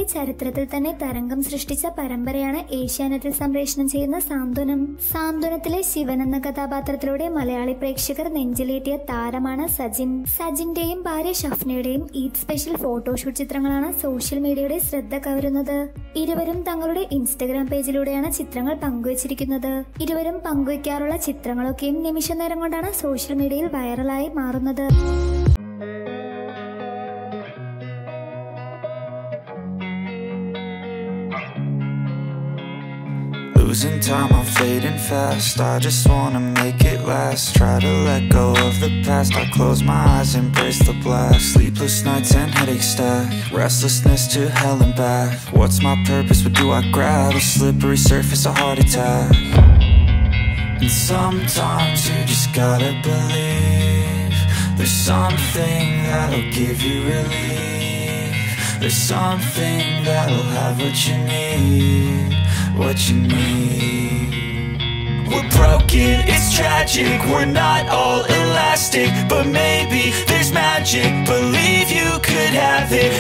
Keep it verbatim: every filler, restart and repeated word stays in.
ആദ്യമായി ചരിത്രത്തിൽ തന്നെ തരംഗം സൃഷ്ടിച്ച പരമ്പരയാണ് ഏഷ്യാനെറ്റിൽ സംപ്രേഷണം ചെയ്യുന്ന സാന്ത്വനം. സാന്ത്വനത്തിലെ ശിവൻ എന്ന കഥാപാത്രത്തിലൂടെ മലയാളി പ്രേക്ഷകർ നെഞ്ചിലേറ്റിയ താരമാണ് സജിൻ. സജിന്റെയും ഭാര്യ ഷഫ്നയുടെയും ഈദ് സ്പെഷ്യൽ ഫോട്ടോഷൂട്ട് ചിത്രങ്ങളാണ് സോഷ്യൽ മീഡിയയുടെ ശ്രദ്ധ കവരുന്നത്. ഇരുവരും തങ്ങളുടെ ഇൻസ്റ്റഗ്രാം പേജിലൂടെയാണ് ചിത്രങ്ങൾ പങ്കുവച്ചിരിക്കുന്നത്. ഇരുവരും പങ്കുവയ്ക്കാറുള്ള ചിത്രങ്ങളൊക്കെയും നിമിഷ നേരം കൊണ്ടാണ് സോഷ്യൽ മീഡിയയിൽ വൈറലായി മാറുന്നത്. Losing time, I'm fading fast. I just wanna make it last. Try to let go of the past. I close my eyes, embrace the blast. Sleepless nights and headaches stack. Restlessness to hell and back. What's my purpose? What do I grab? A slippery surface, a heart attack. And sometimes you just gotta believe there's something that'll give you relief. There's something that'll have what you need, what you need. We're broken, it's tragic. We're not all elastic, but maybe there's magic. Believe you could have it.